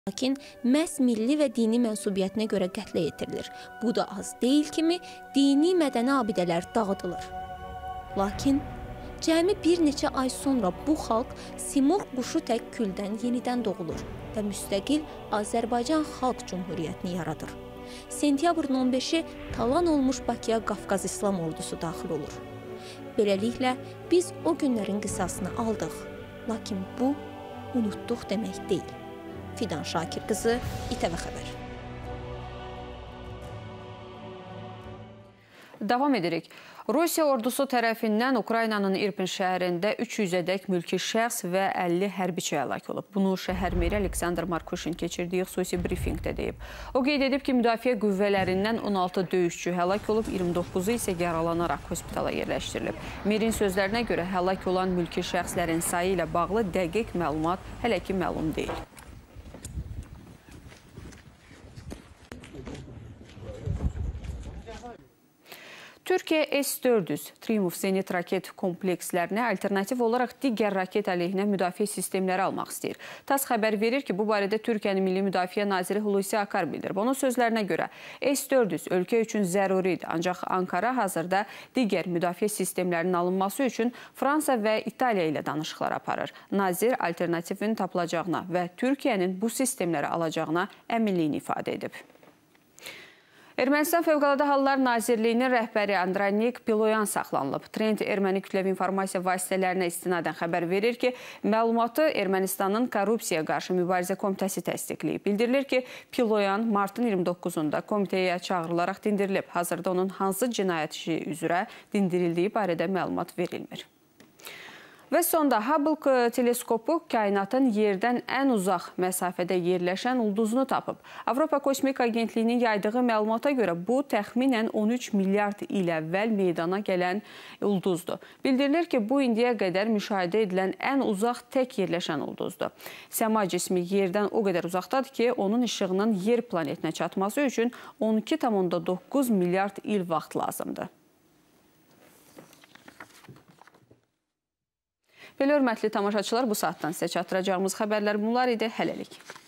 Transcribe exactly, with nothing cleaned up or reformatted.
Lakin məhz milli və dini mənsubiyyətinə görə qətlə yetirilir. Bu da az deyil kimi dini mədəni abidələr dağıdılır. Lakin cəmi bir neçə ay sonra bu xalq Simurq quşu tək küldən yenidən doğulur və müstəqil Azərbaycan Xalq Cümhuriyyətini yaradır. Sentyabrın on beşi talan olmuş Bakıya Qafqaz İslam ordusu daxil olur. Beləliklə, biz o günlərin qisasını aldıq. Lakin bu, unutduq demək deyil. Fidan Şakir qızı, İTV Xəbər. Davam edirik. Rusiya ordusu tərəfindən Ukraynanın İrpin şəhərində üç yüzədək mülki şəxs və əlli hərbiçi həlak olub. Bunu şəhər meri Aleksandr Markuşin keçirdiyi xüsusi brifinqdə deyib. O qeyd edib ki, müdafiə qüvvələrindən on altı döyüşçü həlak olub, iyirmi doqquzu isə yaralanaraq hospitala yerləşdirilib. Merin sözlərinə görə həlak olan mülki şəxslərin sayı ilə bağlı dəqiq məlumat hələ ki məlum deyil. Türkiyə S dörd yüz Triumf Zenit raket komplekslərinə alternativ olaraq digər raket əleyhinə müdafiə sistemləri almaq istəyir. TASS xəbər verir ki, bu barədə Türkiyənin Milli Müdafiə Naziri Hulusi Akar bildirib. Onun sözlərinə görə S dörd yüz ölkə üçün zəruridir, ancaq Ankara hazırda digər müdafiə sistemlərinin alınması üçün Fransa və İtaliya ilə danışıqlar aparır. Nazir alternativin tapılacağına və Türkiyənin bu sistemləri alacağına əminliyini ifadə edib. Ermənistan Fövqəladə Hallar Nazirliyinin rəhbəri Andranik Piloyan saxlanılıb. Trend erməni kütləvi informasiya vasitələrinə istinadən xəbər verir ki, məlumatı Ermənistanın Korrupsiyaya qarşı mübarizə komitəsi təsdiqləyib. Bildirilir ki, Piloyan martın iyirmi doqquzunda komitəyə çağırılaraq dindirilib. Hazırda onun hansı cinayət işi üzrə dindirildiyi barədə məlumat verilmir. Və sonda Hubble teleskopu kainatın yerdən ən uzaq məsafədə yerləşən ulduzunu tapıb. Avropa Kosmik Agentliyinin yaydığı məlumata görə bu təxminən on üç milyard il əvvəl meydana gələn ulduzdur. Bildirilir ki, bu indiyə qədər müşahidə edilən ən uzaq tək yerləşən ulduzdur. Səma cismi yerdən o qədər uzaqdadır ki, onun işığının yer planetinə çatması üçün on iki tam onda doqquz milyard il vaxt lazımdır. Belə hörmətli tamaşaçılar, bu saatdan sizə çatdıracağımız xəbərlər bunlar idi. Hələlik.